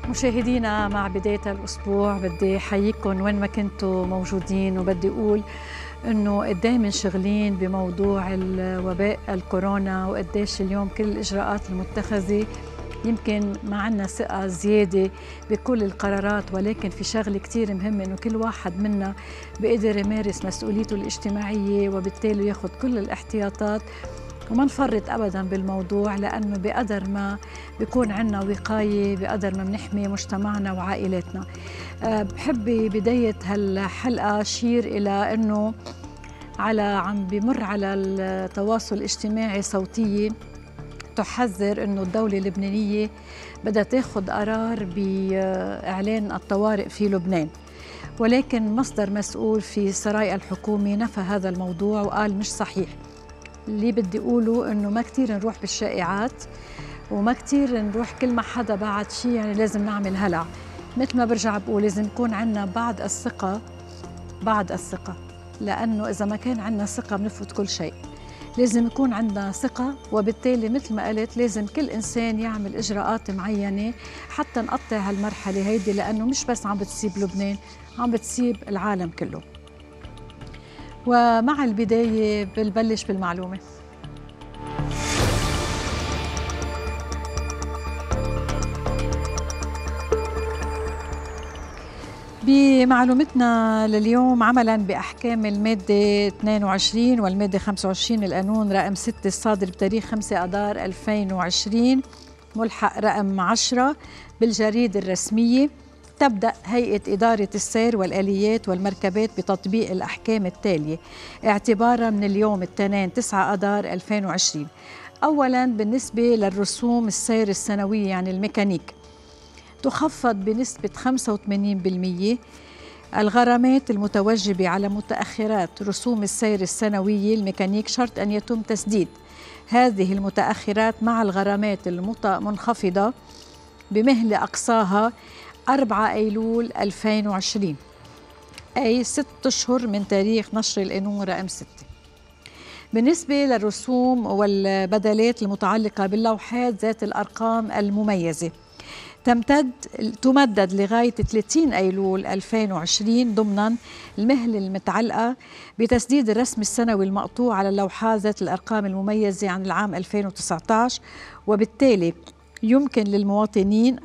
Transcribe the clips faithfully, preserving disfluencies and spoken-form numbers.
مشاهدينا، مع بداية الأسبوع بدي أحييكم وين ما كنتوا موجودين، وبدي أقول إنه قد إيه منشغلين بموضوع الوباء الكورونا، وقديش اليوم كل الإجراءات المتخذة يمكن ما عنا ثقة زيادة بكل القرارات، ولكن في شغلة كتير مهمة إنه كل واحد منا بيقدر يمارس مسؤوليته الاجتماعية، وبالتالي ياخد كل الاحتياطات وما نفرط أبداً بالموضوع، لأنه بقدر ما بيكون عنا وقاية بقدر ما بنحمي مجتمعنا وعائلاتنا. أه بحب بداية هالحلقة أشير إلى أنه على عم بمر على التواصل الاجتماعي صوتية تحذر أنه الدولة اللبنانية بدها تاخد قرار بإعلان الطوارئ في لبنان، ولكن مصدر مسؤول في سرايا الحكومة نفى هذا الموضوع وقال مش صحيح. اللي بدي أقوله إنه ما كتير نروح بالشائعات، وما كتير نروح كل ما حدا بعد شيء يعني لازم نعمل هلع. مثل ما برجع بقول لازم يكون عنا بعض الثقة، بعض الثقة، لأنه إذا ما كان عنا ثقة بنفوت كل شيء. لازم يكون عندنا ثقة، وبالتالي مثل ما قلت لازم كل إنسان يعمل إجراءات معينة حتى نقطع هالمرحلة هيدي، لأنه مش بس عم بتسيب لبنان، عم بتسيب العالم كله. ومع البداية بنبلش بالمعلومة. بمعلومتنا لليوم، عملاً بأحكام المادة اثنين وعشرين والمادة خمسة وعشرين القانون رقم ستة الصادر بتاريخ خمسة أذار ألفين وعشرين ملحق رقم عشرة بالجريدة الرسمية، تبدأ هيئة إدارة السير والآليات والمركبات بتطبيق الأحكام التالية اعتباراً من اليوم الاثنين تسعة أذار ألفين وعشرين. أولاً بالنسبة للرسوم السير السنوية يعني الميكانيك، تخفض بنسبة خمسة وثمانين بالمئة الغرامات المتوجبة على متأخرات رسوم السير السنوية الميكانيك، شرط أن يتم تسديد هذه المتأخرات مع الغرامات المنخفضة بمهلة أقصاها أربعة أيلول ألفين وعشرين، أي ست أشهر من تاريخ نشر القانون رقم ستة. بالنسبة للرسوم والبدلات المتعلقة باللوحات ذات الأرقام المميزة، تمتد تمدد لغاية ثلاثين أيلول ألفين وعشرين ضمناً المهلة المتعلقة بتسديد الرسم السنوي المقطوع على اللوحات ذات الأرقام المميزة عن العام ألفين وتسعة عشر، وبالتالي يمكن للمواطنين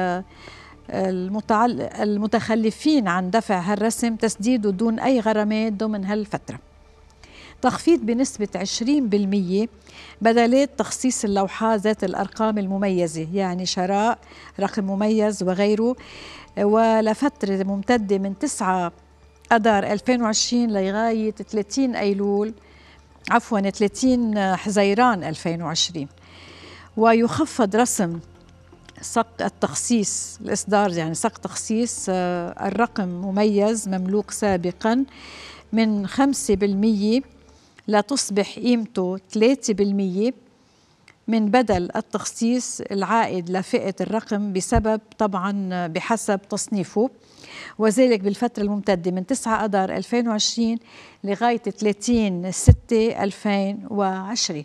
المتخلفين عن دفع هالرسم تسديده دون أي غرامات ضمن هالفترة. تخفيض بنسبة عشرين بالمئة بدلات تخصيص اللوحات ذات الأرقام المميزة، يعني شراء رقم مميز وغيره، ولفترة ممتدة من تسعة أذار ألفين وعشرين لغاية ثلاثين أيلول عفواً ثلاثين حزيران ألفين وعشرين. ويخفض رسم صك التخصيص الإصدار، يعني صك تخصيص الرقم مميز مملوك سابقاً من خمسة بالمئة لتصبح قيمته ثلاثة بالمئة من بدل التخصيص العائد لفئة الرقم بسبب طبعاً بحسب تصنيفه، وذلك بالفترة الممتدة من تسعة أذار ألفين وعشرين لغاية ثلاثين ستة ألفين وعشرين.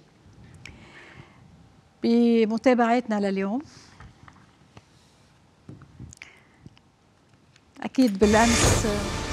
بمتابعتنا لليوم، أكيد بالأمس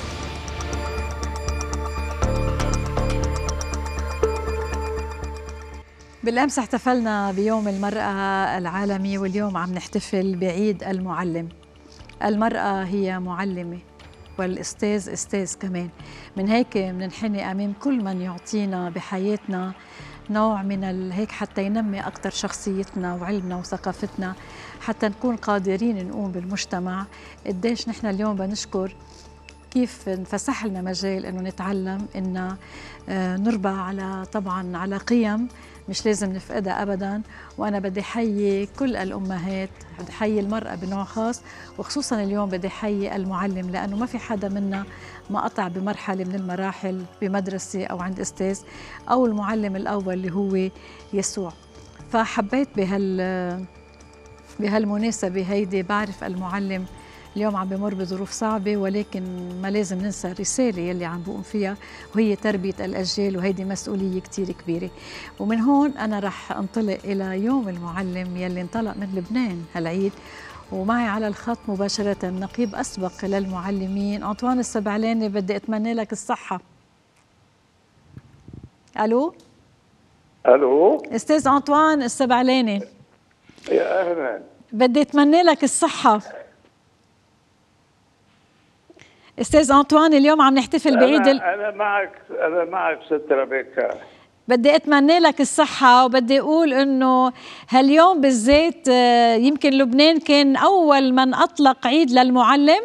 بالأمس احتفلنا بيوم المرأة العالمي، واليوم عم نحتفل بعيد المعلم. المرأة هي معلمة والأستاذ أستاذ كمان، من هيك مننحني أمام كل من يعطينا بحياتنا نوع من هيك حتى ينمي أكثر شخصيتنا وعلمنا وثقافتنا، حتى نكون قادرين نقوم بالمجتمع. قديش نحن اليوم بنشكر كيف انفسح لنا مجال إنه نتعلم، إن نربى على طبعا على قيم مش لازم نفقدها أبداً. وأنا بدي حيي كل الأمهات، بدي حيي المرأة بنوع خاص، وخصوصاً اليوم بدي حيي المعلم، لأنه ما في حدا منا ما قطع بمرحلة من المراحل بمدرسة أو عند أستاذ، أو المعلم الأول اللي هو يسوع. فحبيت بهال بهالمناسبة هيدي، بعرف المعلم اليوم عم بمر بظروف صعبة، ولكن ما لازم ننسى الرسالة يلي عم بقوم فيها، وهي تربية الأجيال، وهيدي مسؤولية كتير كبيرة. ومن هون أنا رح أنطلق إلى يوم المعلم يلي انطلق من لبنان هالعيد، ومعي على الخط مباشرة نقيب أسبق للمعلمين أنطوان السبعلاني. بدي أتمنى لك الصحة. ألو ألو أستاذ أنطوان السبعلاني، يا أهلا. بدي أتمنى لك الصحة. أستاذ أنطوان اليوم عم نحتفل بعيد ال... أنا معك أنا معك ست ربيكا. بدي أتمنى لك الصحة، وبدي أقول إنه هاليوم بالذات يمكن لبنان كان أول من أطلق عيد للمعلم.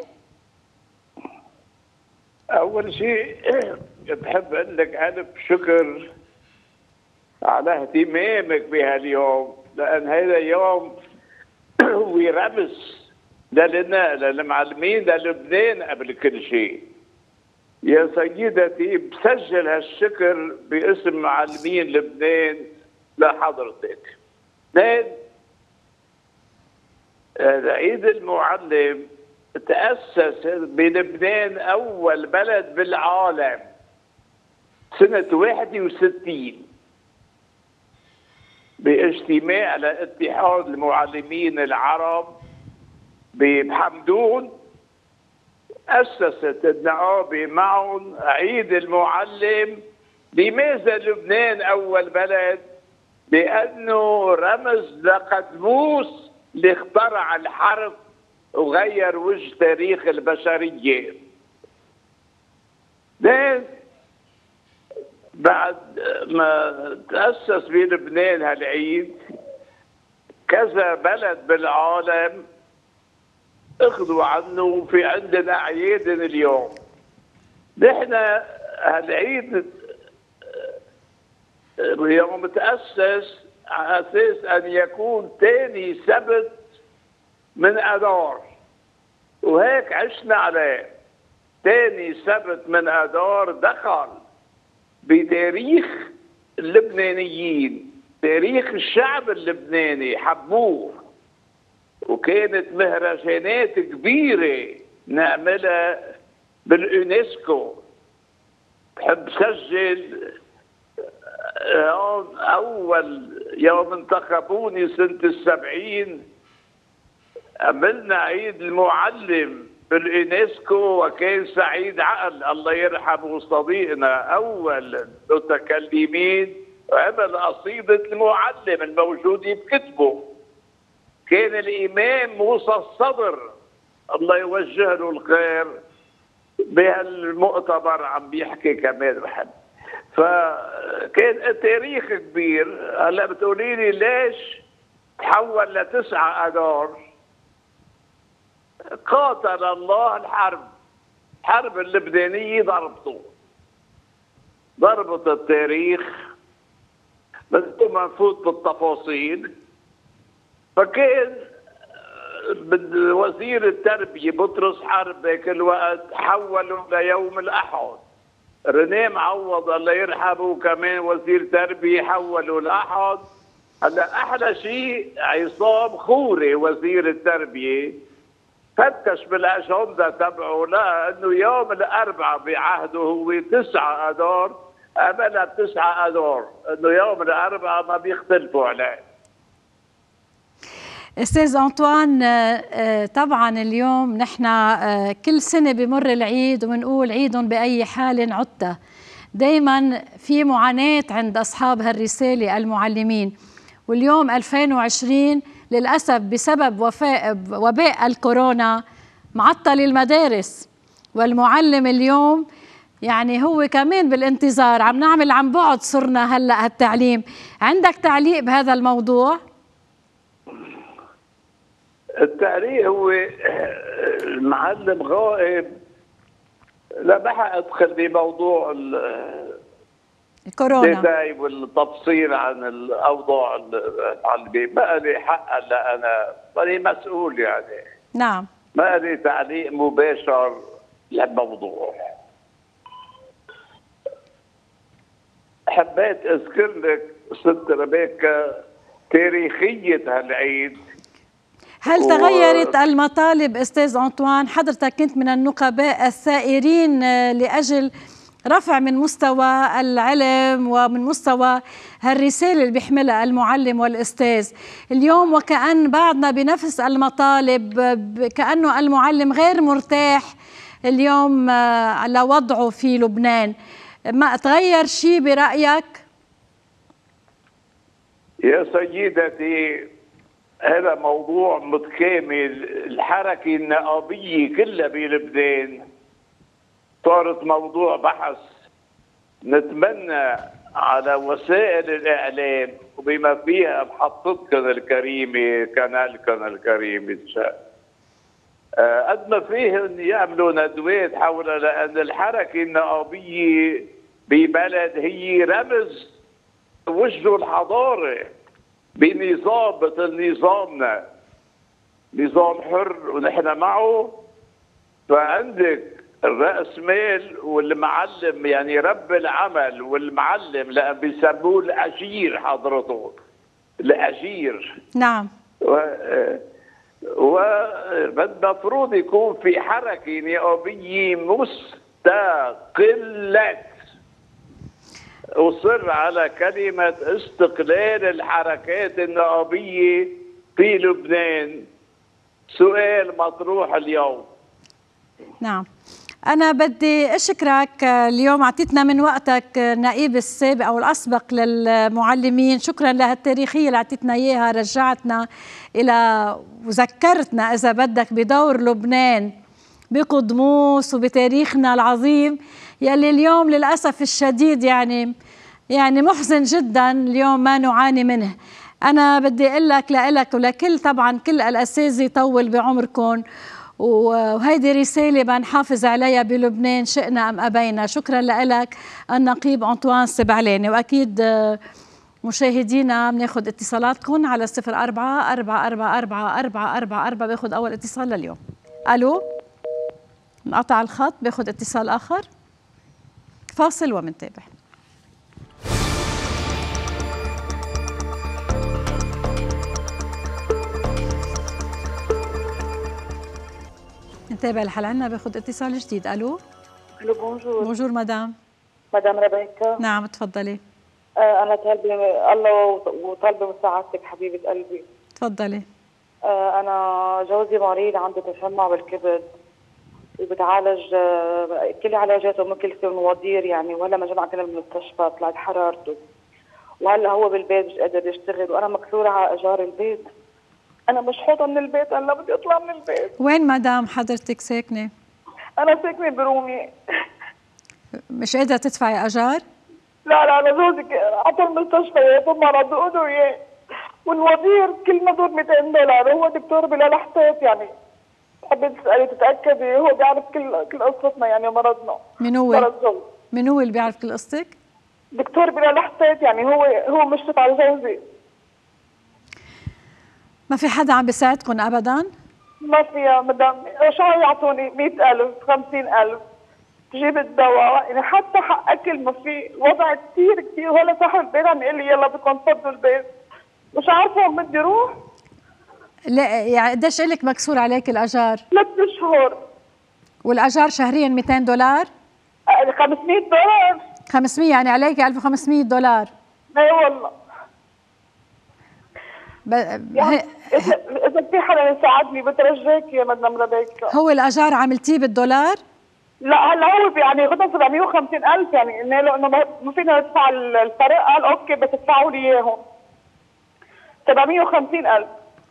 أول شيء بحب أقول لك ألف شكر على اهتمامك بهاليوم، لأن هذا يوم هو رمز لنا للمعلمين للبنان قبل كل شيء. يا سيدتي بسجل هالشكر باسم معلمين لبنان لحضرتك. اثنين، عيد المعلم تأسس بلبنان أول بلد بالعالم سنة واحد وستين باجتماع لاتحاد المعلمين العرب بحمدون. أسست النقابة معهم عيد المعلم. لماذا لبنان أول بلد؟ لأنه رمز لقدموس اللي اخترع الحرب وغير وجه تاريخ البشرية. ليه؟ بعد ما تأسس بلبنان هالعيد كذا بلد بالعالم اخذوا عنه، في عندنا اعيادنا اليوم. نحن هالعيد يوم تأسس على اساس ان يكون ثاني سبت من اذار، وهيك عشنا عليه. ثاني سبت من اذار دخل بتاريخ اللبنانيين، تاريخ الشعب اللبناني، حبوه، وكانت مهرجانات كبيرة نعملها باليونسكو. بحب سجل أول يوم انتخبوني سنة السبعين عملنا عيد المعلم باليونسكو، وكان سعيد عقل الله يرحمه صديقنا أول متكلمين وعمل قصيدة المعلم الموجودة بكتبه. كان الإمام موسى الصدر الله يوجه له الخير بهالمؤتمر عم بيحكي كمان بحد. فكان تاريخ كبير. هلا بتقولي لي ليش تحول لتسعة أذار؟ قاتل الله الحرب، الحرب اللبنانية ضربته، ضربت التاريخ، بس ما نفوت بالتفاصيل. فكان وزير التربية بطرس حرب ذاك الوقت حولوا ليوم الأحد. رنيه معوض الله يرحمه كمان وزير تربية حولوا الأحد. هلا أحلى شيء عصام خوري وزير التربية فتش بالأجندة تبعه لقى إنه يوم الأربعاء بعهده هو تسعة أذار، عملها بتسعة أذار، إنه يوم الأربعاء ما بيختلفوا عليه. أستاذ أنطوان، طبعا اليوم نحن كل سنة بمر العيد وبنقول عيد بأي حال عدت. دايما في معاناة عند أصحاب هالرسالة المعلمين، واليوم ألفين وعشرين للأسف بسبب وفاء وباء الكورونا معطل المدارس، والمعلم اليوم يعني هو كمان بالانتظار. عم نعمل عن بعد صرنا هلأ هالتعليم. عندك تعليق بهذا الموضوع؟ التعليق هو المعلم غائب. لا بحق ادخل بموضوع الكورونا والتفصيل عن الاوضاع المعلمين. ما لي حق هلا، انا ماني مسؤول يعني. نعم، ما لي تعليق مباشر للموضوع. حبيت اذكر لك ست ربيكا تاريخيه هالعيد. هل تغيرت و... المطالب أستاذ أنطوان؟ حضرتك كنت من النقباء الثائرين لأجل رفع من مستوى العلم ومن مستوى هالرسالة اللي بيحملها المعلم والأستاذ اليوم، وكأن بعدنا بنفس المطالب، كأنه المعلم غير مرتاح اليوم على وضعه في لبنان. ما تغير شيء برأيك؟ يا سيدتي هذا موضوع متكامل. الحركة النقابية كلها بلبنان صارت موضوع بحث. نتمنى على وسائل الإعلام وبما فيها محطتكم الكريمة قناتكم الكريمة قد ما فيهم يعملوا ندوات حول، لأن الحركة النقابية ببلد هي رمز وجه الحضارة بنظام مثل نظامنا، نظام حر ونحن معه. فعندك الرأس مال والمعلم، يعني رب العمل والمعلم، لأن بيسموه الأجير حضرته، الأجير. نعم. والمفروض يكون في حركة نقابية مستقلة. أصر على كلمة استقلال الحركات النقابية في لبنان. سؤال مطروح اليوم. نعم، أنا بدي أشكرك اليوم، أعطيتنا من وقتك النائب السابق أو الأسبق للمعلمين. شكرا لهالتاريخية اللي أعطيتنا إياها، رجعتنا إلى وذكرتنا إذا بدك بدور لبنان بقدموس وبتاريخنا العظيم، يلي اليوم للأسف الشديد يعني يعني محزن جدا اليوم ما نعاني منه. أنا بدي أقول لك لك ولكل طبعا كل الأساتذة طول بعمركم، وهيدي رسالة بنحافظ عليها بلبنان شئنا أم أبينا. شكرا لك النقيب أنطوان سبعلاني، وأكيد مشاهدينا بناخد اتصالاتكم على صفر أربعة أربعة أربعة أربعة أربعة أربعة أربعة. باخد أول اتصال لليوم. ألو، انقطع الخط، باخد اتصال آخر. فاصل ومنتابع. نتابع الحلقة. عنا باخد اتصال جديد. الو. الو بونجور. بونجور مدام. مدام ربيكا. نعم تفضلي. آه انا طالبه الله وطالبه مساعدتك حبيبه قلبي. تفضلي. آه انا جوزي مريض، عنده تشمع بالكبد وبتعالج آه كل علاجاته مكلفه ومواضير يعني، وهلا ما جمع كنا بالمستشفى طلعت حرارته، وهلا هو بالبيت مش قادر يشتغل، وانا مكسوره على ايجار البيت. انا مشحوطه من البيت، انا بدي اطلع من البيت. وين مدام حضرتك ساكنه؟ انا ساكنه برومي. مش قادره تدفعي اجار؟ لا لا انا جوزي عطى المستشفى اياه ثم ردوا له اياه، والوزير كل ما دور مئتين دولار. هو دكتور بلا لحظات يعني، حبيت تسالي تتاكدي، هو بيعرف كل كل قصتنا يعني مرضنا. من هو؟ مرض جوزي. من هو اللي بيعرف كل قصتك؟ دكتور بلا لحظات يعني، هو هو مشرف على جوزي. ما في حدا عم بيساعدكم ابدا؟ ما في يا مدام، شو يعطوني مئة ألف خمسين ألف تجيب الدواء يعني، حتى حق اكل ما في. وضع كثير كثير. وهلا صاحب البيت عم يقول لي يلا بدكم تفضوا البيت، مش عارفه وين بدي اروح. لا يعني قديش الك مكسور عليك الاجار؟ ثلاث شهور. والاجار شهريا مئتين دولار؟ خمسمئة دولار. خمسمئة يعني عليك ألف وخمسمئة دولار. اي والله. ب... يعني اذا في حدا يساعدني بترجاك يا مدام ربيكا. هو الاجار عملتيه بالدولار؟ لا هلا هو يعني غدا سبعمئة وخمسين ألف يعني، قلنا له انه ما فينا ندفع الفرق، قال اوكي بس ادفعوا لي اياهم سبعمئة وخمسين ألف.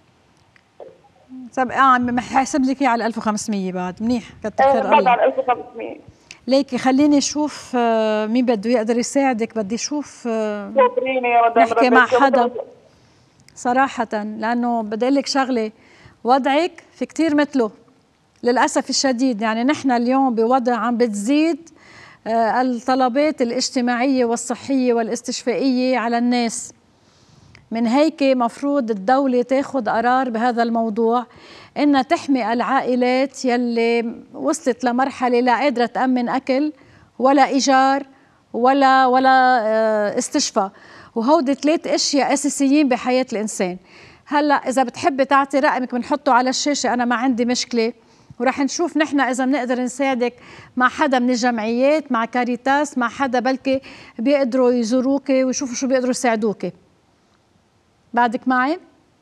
طب اه حاسب لك اياه على ألف وخمسمئة بعد. منيح، كتر خير الله. بعد على ألف وخمسمئة. ليكي خليني اشوف مين بده يقدر يساعدك. بدي اشوف خبريني يا مدام نحكي مع حدا صراحة، لأنه بدي أقول لك شغلة، وضعك في كتير مثله للأسف الشديد. يعني نحن اليوم بوضع عم بتزيد الطلبات الاجتماعية والصحية والاستشفائية على الناس. من هيك مفروض الدولة تاخد قرار بهذا الموضوع، إنها تحمي العائلات يلي وصلت لمرحلة لا قادرة تأمن أكل ولا إيجار ولا ولا استشفاء، وهودي ثلاث اشياء اساسيين بحياه الانسان. هلا اذا بتحبي تعطي رقمك بنحطه على الشاشه، انا ما عندي مشكله، ورح نشوف نحن إذا بنقدر نساعدك مع حدا من الجمعيات، مع كاريتاس، مع حدا بلكي بيقدروا يزوروك ويشوفوا شو بيقدروا يساعدوك. بعدك معي؟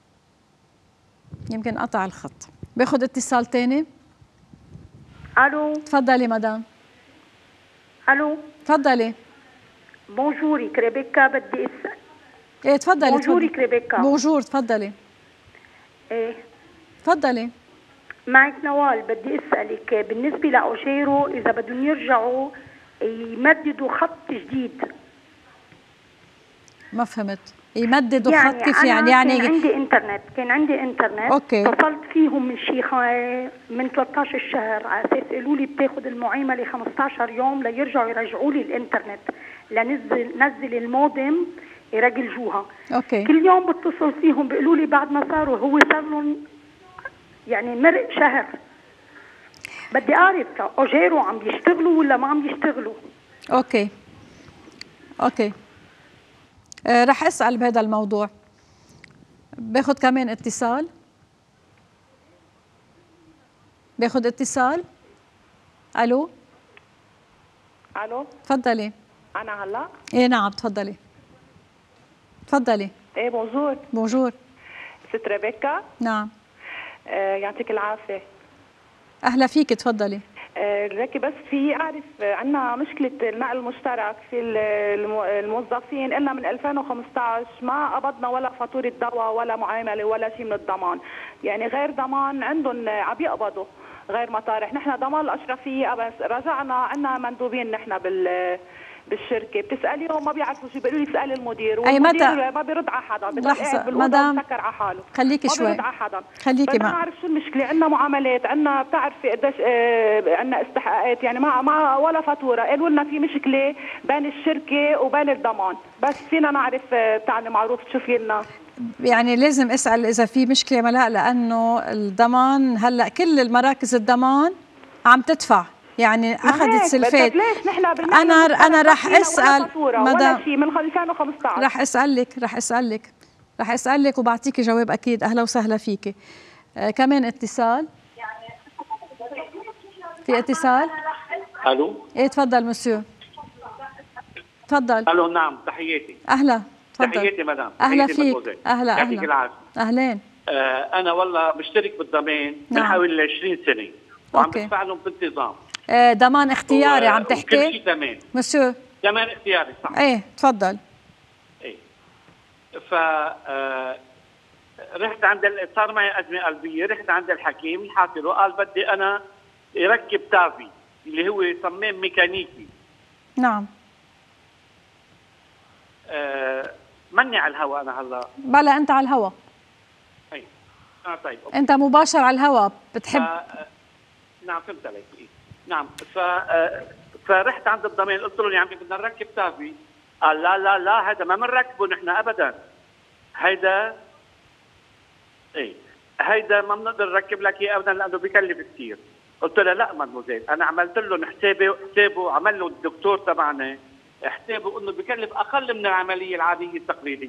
يمكن قطع الخط. باخد اتصال تاني. الو. تفضلي مدام. الو. تفضلي. بونجوريك ريبيكا، بدي اسال. ايه تفضلي. بونجوريك ريبيكا. بونجور، تفضلي. ايه تفضلي. معك نوال، بدي اسالك بالنسبه لاوجيرو اذا بدهم يرجعوا يمددوا خط جديد. ما فهمت. يمددوا يعني خط كيف يعني؟ يعني كان عندي انترنت كان عندي انترنت اوكي. اتصلت فيهم من شي من ثلاثة عشر شهر على اساس قالوا لي بتاخذ المعامله خمسة عشر يوم ليرجعوا يرجعوا لي الانترنت، لنزل نزل المودم يرجلجوها. اوكي. كل يوم بتصل فيهم بيقولوا لي بعد ما صاروا، هو صار لهم يعني مرق شهر. بدي اعرف اوجيرو عم بيشتغلوا ولا ما عم بيشتغلوا. اوكي اوكي آه رح اسال بهذا الموضوع. باخذ كمان اتصال. باخذ اتصال. الو. الو. تفضلي. انا هلا. ايه نعم تفضلي. تفضلي. ايه بونجور. بونجور. ست ريبيكا. نعم. آه يعطيك العافيه. اهلا فيك، تفضلي. آه لكن بس في اعرف آه عندنا مشكله النقل المشترك في الموظفين، إلنا من ألفين وخمسة عشر ما قبضنا ولا فاتوره دواء ولا معامله ولا شيء من الضمان، يعني غير ضمان عندهم عم يقبضوا غير مطارح. نحن ضمان الاشرفيه بس رجعنا عندنا مندوبين نحن بال بالشركه، بتساليهم ما بيعرفوا شو، بيقولوا لي اسالي المدير، والمدير متى؟ ما بيرد على حدا، بضل لحظه قاعد بالأوضة مدام مسكر على حاله، خليكي شوي، ما بيرد على حدا. خليكي ما بعرف شو المشكله. عندنا معاملات، عندنا بتعرفي قديش آه عندنا استحقاقات، يعني ما ما ولا فاتوره. قالوا لنا في مشكله بين الشركه وبين الضمان، بس فينا نعرف آه بتاعني معروف تشوفي لنا. يعني لازم اسال اذا في مشكله ولا لا، لانه الضمان هلا كل المراكز الضمان عم تدفع، يعني اخذت سلفات. ليش نحن انا انا راح اسال ولا شيء من ألفين وخمسة عشر. راح اسالك راح اسالك راح اسالك وبعطيكي جواب اكيد. اهلا وسهلا فيكي. آه كمان اتصال. في اتصال. الو. ايه تفضل مسيو. تفضل. الو. نعم تحياتي. اهلا تفضل. تحياتي مدام. اهلا فيك. اهلا اهلا. يعطيك العافيه. اهلين. آه انا والله مشترك بالضمان من نعم. حوالي عشرين سنه وعم بدفع لهم بانتظام. آه ضمان اختياري و... عم تحكي؟ كل شيء تمام مسيو. ضمان اختياري صح. ايه تفضل. ايه ف آه رحت عند ال... صار معي ازمه قلبيه، رحت عند الحكيم حكي له، قال بدي انا يركب تافي اللي هو صمام ميكانيكي. نعم. آه مني على الهواء انا هلا. بلا انت على الهواء. اي اه طيب أوكي. انت مباشر على الهواء بتحب. ف... نعم فهمت عليك. إيه؟ نعم. ف... فرحت عند الضمان قلت له يا عمي بدنا نركب تافي. قال لا لا لا هذا ما بنركبه نحن ابدا، هيدا ايه هيدا ما بنقدر نركب لك اياه ابدا لانه بكلف كثير. قلت له لا مدموزيل، انا عملت لهم حسابي حسابه عمل له الدكتور تبعنا حسابه انه بكلف اقل من العمليه العاديه التقليديه.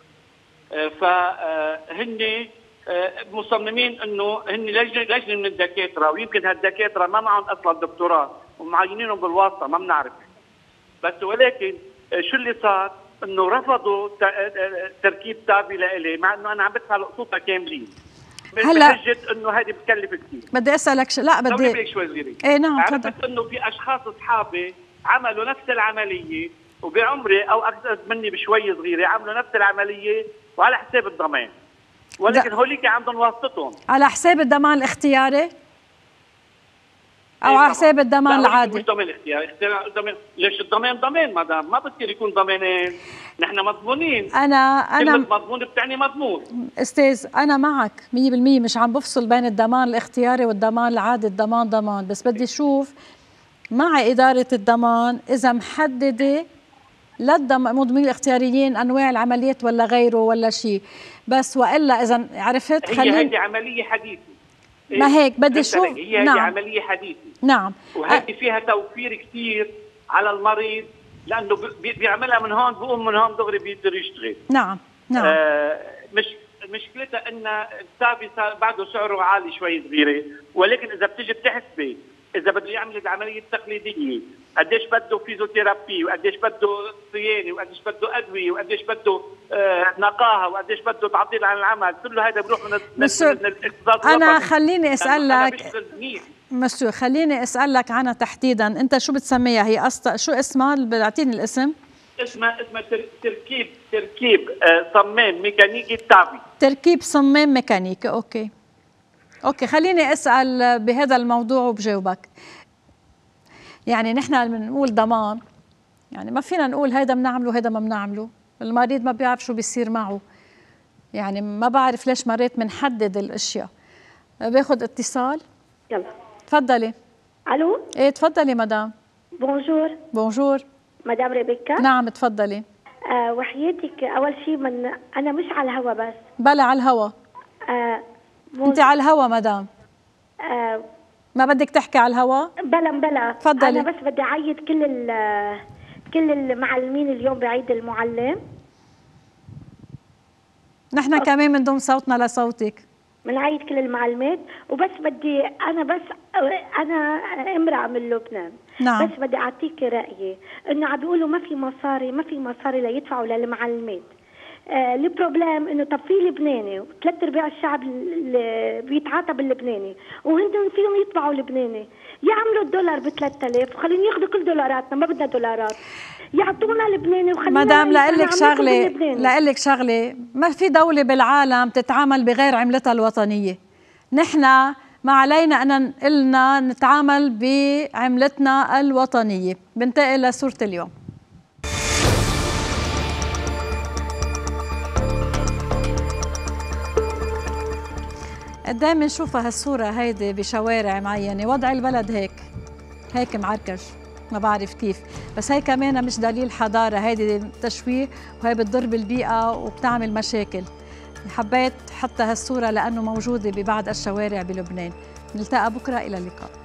فهن مصممين انه هن لجنه لجنه من الدكاتره، ويمكن هالدكاتره ما معهم اصلا دكتوراه ومعينينهم بالواسطه ما بنعرف. بس ولكن شو اللي صار؟ انه رفضوا تركيب تابي لإلي مع انه انا عم بدفع القسوطه كاملين. هلا بحجه انه هذه بتكلف كثير. بدي اسالك ش... لا بدي بدي شوي صغيره. ايه نعم تفضل. عرفت انه في اشخاص اصحابي عملوا نفس العمليه وبعمري او اكثر مني بشوي صغيره عملوا نفس العمليه وعلى حساب الضمان، ولكن هوليك عندهم واسطتهم. على حساب الضمان الاختياري او على حساب الضمان العادي؟ مش ضمان اختياري، اختيار ضمان. ليش الضمان ضمان مدام؟ ما بصير يكون ضمانين، نحن مضمونين. انا انا مضمون بتعني مضمون. استاذ انا معك مية بالمية، مش عم بفصل بين الضمان الاختياري والضمان العادي، الضمان ضمان، بس بدي اشوف مع اداره الضمان اذا محدده للمضمونين الاختياريين انواع العمليات ولا غيره ولا شيء، بس والا اذا عرفت خليني. هي هذه عمليه حديثه. ما هيك بدي اشوف. هي هذه نعم. عمليه حديثه. نعم. وهذه فيها توفير كثير على المريض لانه بيعملها من هون بقوم من هون دغري بيقدر يشتغل. نعم نعم. آه مش مشكلتها ان التابي بعده سعره عالي شوي صغيره، ولكن اذا بتيجي بتحسبي اذا بده يعمل العمليه التقليديه قديش بده فيزيوثيرابي وقديش بده صيانه وقديش بده ادويه وقديش بده آه نقاهه وقديش بده تعطيل عن العمل، كله هذا بيروح من, من, من الاقتصاد. انا خليني اسالك مسيو، خليني اسالك عنها تحديدا، انت شو بتسميها هي اصلا؟ شو اسمها؟ بتعطيني الاسم. اسمها اسمها تركيب تركيب آه صمام ميكانيكي تابي. تركيب صمام ميكانيكي. اوكي اوكي خليني اسال بهذا الموضوع وبجاوبك. يعني نحن بنقول ضمان، يعني ما فينا نقول هيدا بنعمله هيدا ما بنعمله، المريض ما بيعرف شو بيصير معه. يعني ما بعرف ليش مرات بنحدد الاشياء. باخذ اتصال. يلا تفضلي. الو. ايه تفضلي مدام. بونجور. بونجور مدام ريبيكا. نعم تفضلي. آه وحياتك اول شيء من انا مش على الهوا بس. بلا على الهوا. آه انت على الهوا مدام. آه ما بدك تحكي على الهوا؟ بلا بلا تفضلي. انا بس بدي اعيد كل ال كل المعلمين اليوم بعيد المعلم. نحن أوه. كمان بنضم صوتنا لصوتك. بنعيد كل المعلومات، وبس بدي انا بس انا امرأة من لبنان. نعم. بس بدي اعطيك رايي انه عم بيقولوا ما في مصاري ما في مصاري ليدفعوا للمعلمات. آه البروبليم انه طب في لبناني وثلاث ارباع الشعب اللي بيتعاطى باللبناني وهندن فيهم يطبعوا لبناني، يعملوا الدولار ب ثلاثة آلاف وخلينا ياخذوا كل دولاراتنا، ما بدنا دولارات، يعطونا لبناني وخلينا. مدام لقلك شغله لقلك شغله ما في دوله بالعالم تتعامل بغير عملتها الوطنيه. نحن ما علينا ان قلنا نتعامل بعملتنا الوطنيه. بنتقل لصوره اليوم. قدام بنشوفها هالصورة هيدي بشوارع معينة، وضع البلد هيك هيك معركش، ما بعرف كيف، بس هي كمان مش دليل حضارة، هيدي تشويه وهي بتضر بالبيئة وبتعمل مشاكل. حبيت حتى هالصورة لأنه موجودة ببعض الشوارع بلبنان. نلتقى بكرة، إلى اللقاء.